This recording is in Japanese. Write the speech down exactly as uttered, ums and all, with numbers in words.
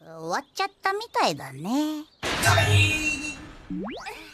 終わっちゃったみたいだね。